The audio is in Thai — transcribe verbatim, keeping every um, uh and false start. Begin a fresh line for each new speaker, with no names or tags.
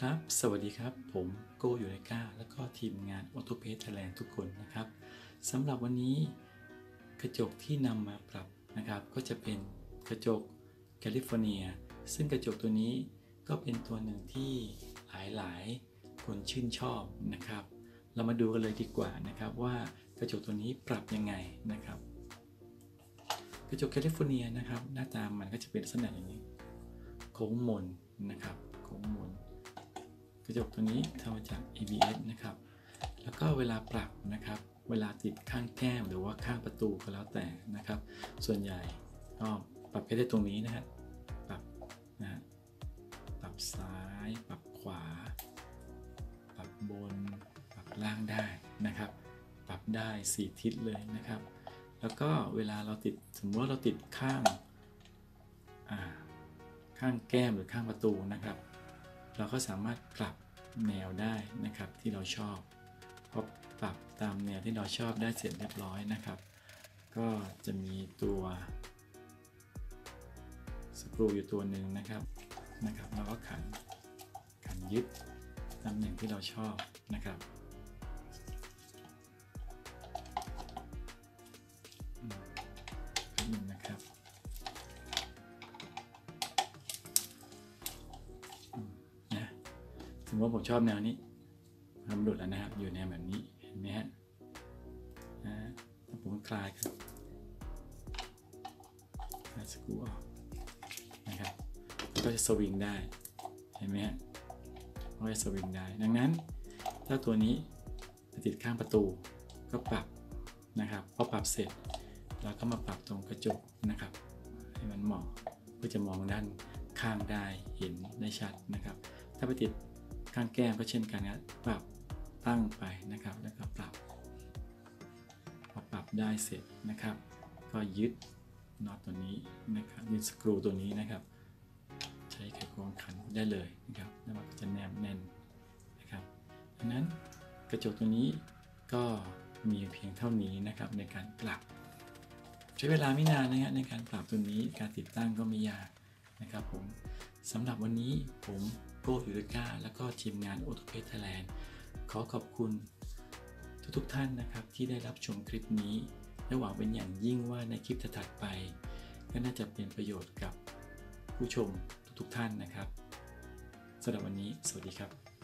ครับสวัสดีครับผมโก้ยูเรกาแล้วก็ทีมงาน AutoPaste Thailand ทุกคนนะครับสำหรับวันนี้กระจกที่นำมาปรับนะครับก็จะเป็นกระจกแคลิฟอร์เนียซึ่งกระจกตัวนี้ก็เป็นตัวหนึ่งที่หลายๆคนชื่นชอบนะครับเรามาดูกันเลยดีกว่านะครับว่ากระจกตัวนี้ปรับยังไงนะครับกระจกแคลิฟอร์เนียนะครับหน้าตามันก็จะเป็นลักษณะอย่างนี้โค้งมนนะครับโค้งมนกระจกตัวนี้ทำมาจาก เอ บี เอส นะครับแล้วก็เวลาปรับนะครับเวลาติดข้างแก้มหรือว่าข้างประตูก็แล้วแต่นะครับส่วนใหญ่ก็ปรับได้ตรงนี้นะฮะปรับนะฮะปรับซ้ายปรับขวาปรับบนปรับล่างได้นะครับปรับได้สี่ทิศเลยนะครับแล้วก็เวลาเราติดสมมติว่าเราติดข้างอ่าข้างแก้มหรือข้างประตูนะครับเราก็สามารถปรับแนวได้นะครับที่เราชอบพอปรับตามแนวที่เราชอบได้เสร็จเรียบร้อยนะครับก็จะมีตัวสกรูอยู่ตัวหนึ่งนะครับนะครับแล้วก็ขันขันยึดตำแหน่งที่เราชอบนะครับหนึ่งนะครับสมมติว่าผมชอบแนวนี้ทำดุดแล้วนะครับอยู่แนวแบบนี้เห็นไหมฮะนะถ้าผมคลายครับคลายสกรูออกนะครับก็จะสวิงได้เห็นไหมฮะก็จะสวิงได้ดังนั้นถ้าตัวนี้ติดข้างประตูก็ปรับนะครับพอปรับเสร็จเราก็มาปรับตรงกระจกนะครับให้มันเหมาะเพื่อจะมองด้านข้างได้เห็นได้ชัดนะครับถ้าไปติดข้างแก้มก็เช่นกันนะปรับตั้งไปนะครับแล้วก็ปรับพอปรับได้เสร็จนะครับก็ยึดน็อตตัวนี้นะครับยึดสกรูตัวนี้นะครับใช้ไขควงขันได้เลยนะครับแล้วมันก็จะแนบแน่นนะครับดังนั้นกระจกตัวนี้ก็มีเพียงเท่านี้นะครับในการปรับใช้เวลาไม่นานนะครับในการปรับตัวนี้การติดตั้งก็ไม่ยากนะครับผมสำหรับวันนี้ผมโก้ยูเรกาแล้วก็ทีมงาน AutoPaste Thailand ขอขอบคุณทุกๆท่านนะครับที่ได้รับชมคลิปนี้และหวังเป็นอย่างยิ่งว่าในคลิปถัดไปก็น่าจะเป็นประโยชน์กับผู้ชมทุกๆท่านนะครับสำหรับวันนี้สวัสดีครับ